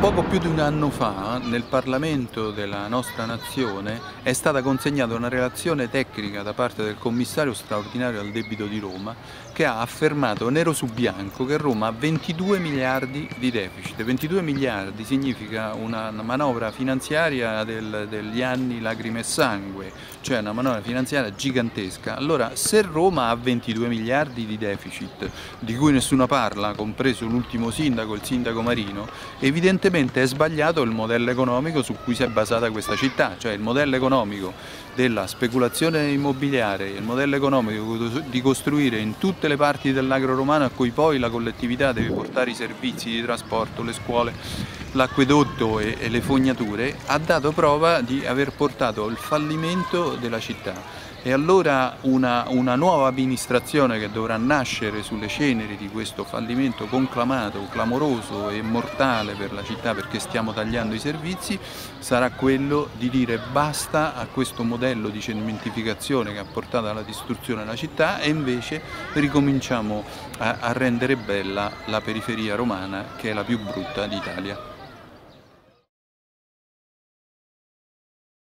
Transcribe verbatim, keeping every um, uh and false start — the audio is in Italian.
Poco più di un anno fa, nel Parlamento della nostra nazione, è stata consegnata una relazione tecnica da parte del commissario straordinario al debito di Roma, che ha affermato nero su bianco che Roma ha ventidue miliardi di deficit. ventidue miliardi significa una manovra finanziaria del, degli anni lacrime e sangue, cioè una manovra finanziaria gigantesca. Allora, se Roma ha ventidue miliardi di deficit, di cui nessuno parla, compreso l'ultimo sindaco, il sindaco Marino, evidentemente è sbagliato il modello economico su cui si è basata questa città, cioè il modello economico della speculazione immobiliare, il modello economico di costruire in tutte le parti dell'agro romano a cui poi la collettività deve portare i servizi di trasporto, le scuole, l'acquedotto e, e le fognature, ha dato prova di aver portato il fallimento della città. E allora una, una nuova amministrazione che dovrà nascere sulle ceneri di questo fallimento conclamato, clamoroso e mortale per la città, perché stiamo tagliando i servizi, sarà quello di dire basta a questo modello di cementificazione che ha portato alla distruzione della città e invece ricominciamo a, a rendere bella la periferia romana, che è la più brutta d'Italia.